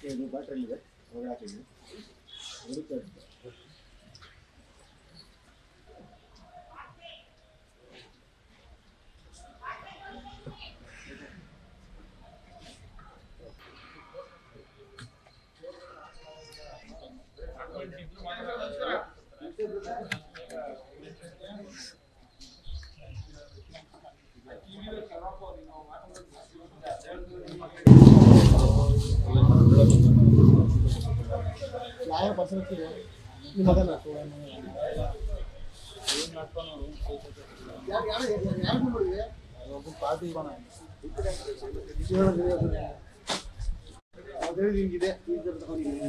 ಇದು ಬ್ಯಾಟ್ರಿ ಇದೆ ಹೊರಗಡೆ ಹಾಕಿದ್ವಿ ಬರುತ್ತೆ ಯಾವ ಪರ್ಸೆಂಟ್ ನಿಮ್ಮ ಮಗನ ಯಾರು ಮಾಡಿದೆ ಒಬ್ಬ ಪಾರ್ಟಿ ಅದೇ ಹಿಂಗಿದೆ ಈ ಥರ ತಗೊಂಡಿದ್ದೀನಿ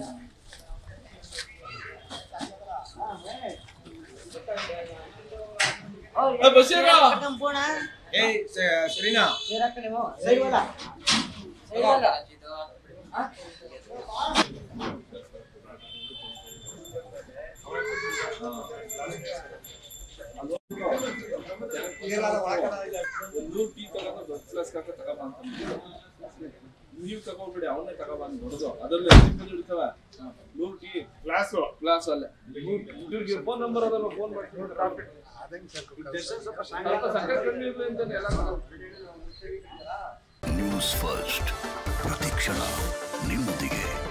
Basira. Hey, Serena. Side wala. ನೀವು ತಗೊಂಡ್ಬಿಡಿ ಅವನ್ನೇ ತಗೊಂಡ್ಬಂದು ಹೊಡೆದು ಅದರಲ್ಲಿ ಇಡ್ತವ 100 ಟೀ ಕ್ಲಾಸ್ ಅಲ್ಲೇ ಇವ್ರಿಗೆ ಫೋನ್ ನಂಬರ್ ಅದಲ್ಲ ಫೋನ್ ಮಾಡಿ ನ್ಯೂಸ್ ಫಸ್ಟ್ ಪ್ರತಿಕ್ಷಣ ನಿಮ್ಮೊಂದಿಗೆ.